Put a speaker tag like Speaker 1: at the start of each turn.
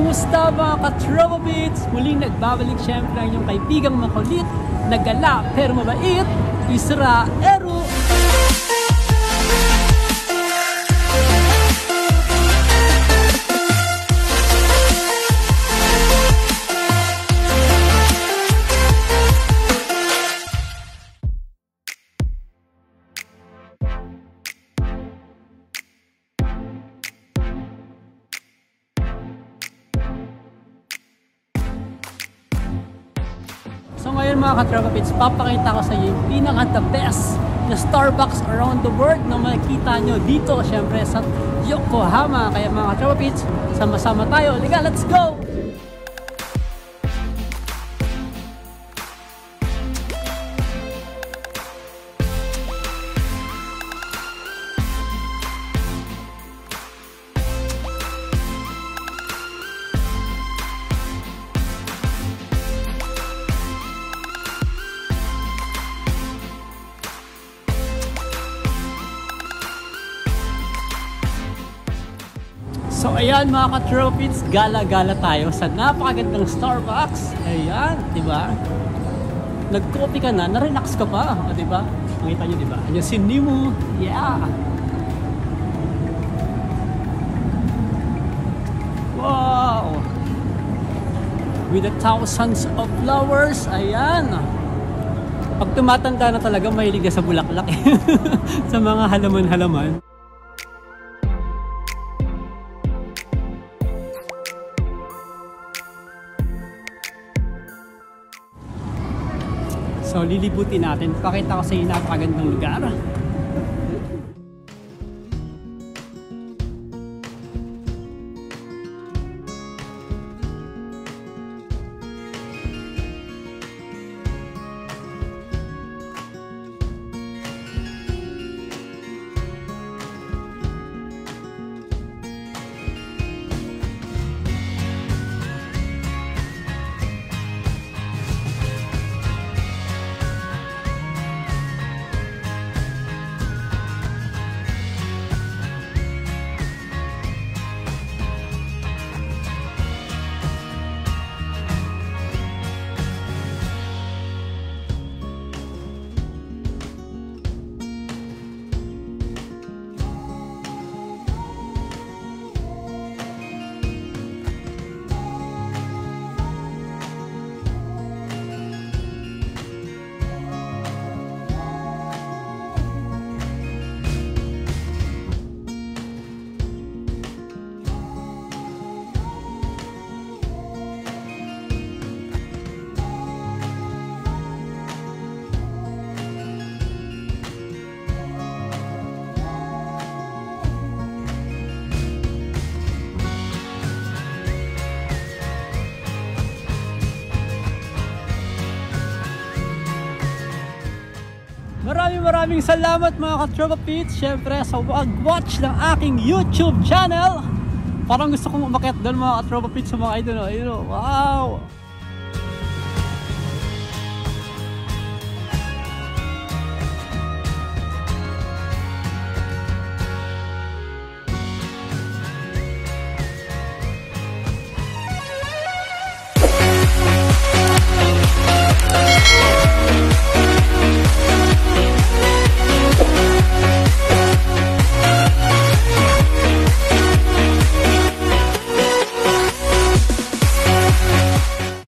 Speaker 1: Kamusta mga ka-Tropa Beats? Muling nagbabalik syempre ang inyong kaibigang makulit, nagala pero mabait, Isra Eru. So ngayon mga ka-Tropa Beats, papakita ko sa inyo yung pinaka-the best na Starbucks around the world na makikita nyo dito syempre sa Yokohama. Kaya mga ka-Tropa Beats, sama-sama tayo. Liga, let's go! So ayan mga ka-Tropa Beats, gala-gala tayo sa napakagandang Starbucks. Ayan, di ba? Nag-coffee ka na, na-relax ka pa, di ba? Makita nyo, di ba? Ayan si Nemo. Yeah! Wow! With the thousands of flowers. Ayan! Pag tumatanda na talaga, mahilig na sa bulaklak. Sa mga halaman-halaman. So lilibutin natin, pakita ko sa inyo napakagandang lugar. Maraming salamat mga ka-Tropa Beats syempre sa pag-watch ng aking YouTube channel. Parang gusto kong umakyat doon mga ka-Tropa Beats sa mga idol. Wow!